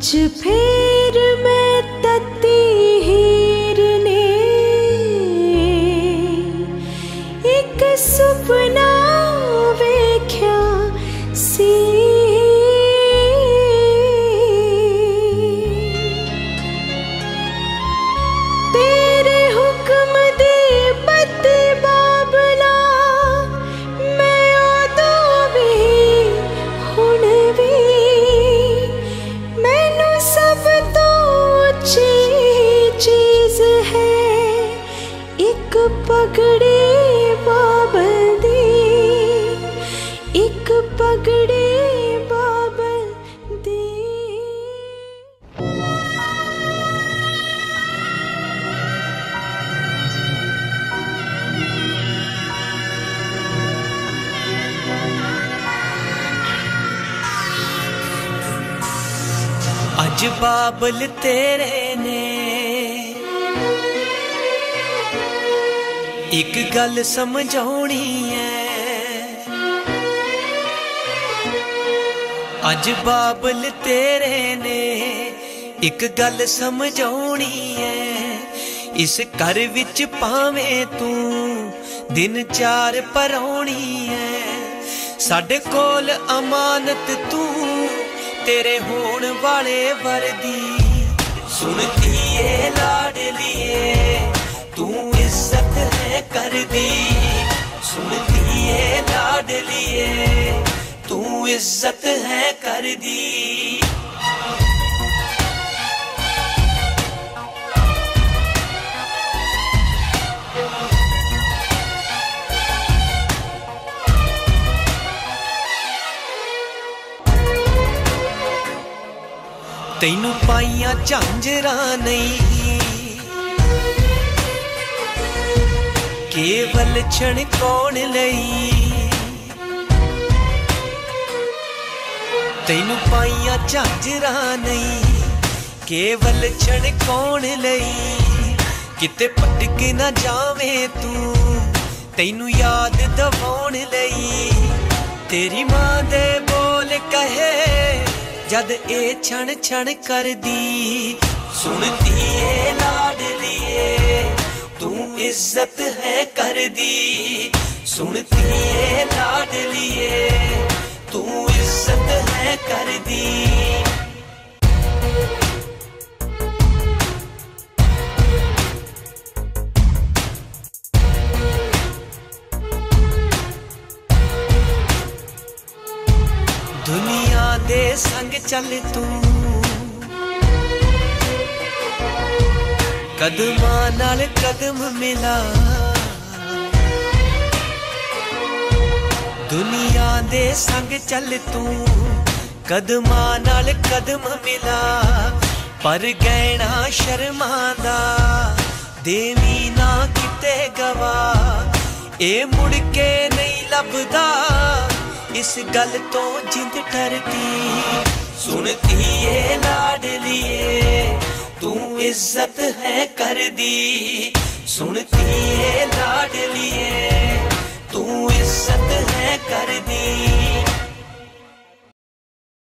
अज फिर मैं तत्ती हीर ने एक सुपना वेख्या सी। तेरे हुक्म दे बत्ती बाबला मैं उदों भी हुण भी मैनू सब तो अच्छी चीज है एक पगड़ी बाबल दी, एक पगड़ी बाबल दी। अज बाबल तेरे ने एक गल समझाउणी है। अज बाबल तेरे ने एक गल समझाउणी है। इस घर विच भावें तू दिन चार परौणी है। साडे कोल अमानत तू तेरे होण वाले वर्दी। सुनती है लाडलिए तू इज्जत है कर दी। सुनती है लाडलिए तू इज्जत है कर दी। तैनू पाइया झांजरा नहीं केवल क्षण कौन लई। तैनू पाइया झांजरा नहीं केवल क्षण कौन लई। किते भटक ना जावे तू तैनू याद दवाउण लई। तेरी मां दे बोल कहे जद ए क्षण क्षण कर दी। सुनती है लाडलिए तू इज्जत है कर दी। सुनती है लाडलिए तू इज्जत है कर दी। दुनिया दे संग चल तू कदमां नाल कदम मिला। दुनिया दे संग चल तू कदमां नाल कदम मिला। पर गहना शर्मांदा देवी ना किते गवा। ए मुड़ के नहीं लभदा इस गल तो जिंद डरदी। सुनती है लाडलिए तू इज्जत है कर दी।